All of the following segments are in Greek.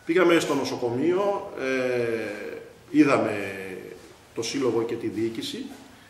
Πήγαμε στο νοσοκομείο, είδαμε το σύλλογο και τη διοίκηση.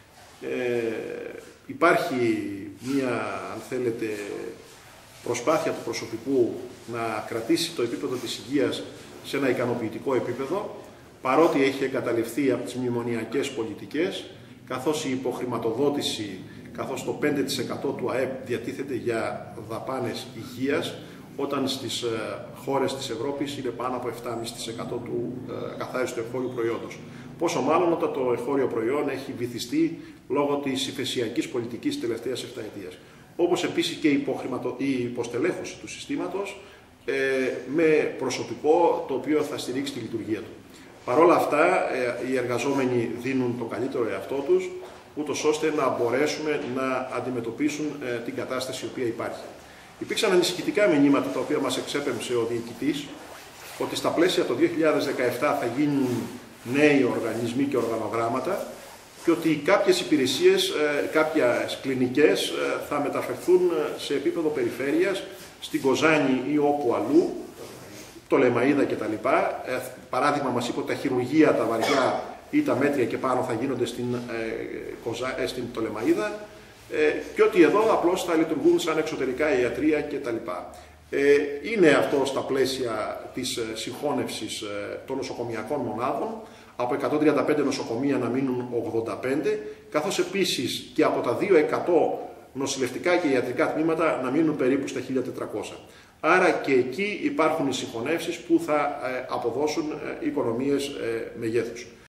Υπάρχει μία, αν θέλετε, προσπάθεια του προσωπικού να κρατήσει το επίπεδο της υγείας σε ένα ικανοποιητικό επίπεδο, παρότι έχει εγκαταλειφθεί από τις μνημονιακές πολιτικές, καθώς η υποχρηματοδότηση, καθώς το 5% του ΑΕΠ διατίθεται για δαπάνες υγείας, όταν στις χώρες της Ευρώπης είναι πάνω από 7,5% του ακαθάριστου εγχώριου προϊόντος. Πόσο μάλλον όταν το εγχώριο προϊόν έχει βυθιστεί λόγω της υφεσιακής πολιτικής της τελευταίας 7 ετίας. Όπως επίσης και η υποστελέχωση του συστήματος με προσωπικό το οποίο θα στηρίξει τη λειτουργία του. Παρ' όλα αυτά, οι εργαζόμενοι δίνουν το καλύτερο εαυτό τους, ούτως ώστε να μπορέσουμε να αντιμετωπίσουν την κατάσταση η οποία υπάρχει. Υπήρξαν ανησυχητικά μηνύματα τα οποία μας εξέπεμψε ο διοικητής, ότι στα πλαίσια το 2017 θα γίνουν νέοι οργανισμοί και οργανογράμματα και ότι κάποιες υπηρεσίες, κάποιες κλινικές θα μεταφερθούν σε επίπεδο περιφέρειας, στην Κοζάνη ή όπου αλλού, το Λεμαΐδα κτλ. Παράδειγμα, μας είπε ότι τα χειρουργεία, τα βαριά ή τα μέτρια και πάνω θα γίνονται στην Λεμαΐδα και ότι εδώ απλώς θα λειτουργούν σαν εξωτερικά ιατρεία κτλ. Είναι αυτό στα πλαίσια της συγχώνευσης των νοσοκομιακών μονάδων, από 135 νοσοκομεία να μείνουν 85, καθώς επίσης και από τα 200 νοσηλευτικά και ιατρικά τμήματα να μείνουν περίπου στα 1.400. Άρα και εκεί υπάρχουν οι συγχωνεύσεις που θα αποδώσουν οικονομίες μεγέθους.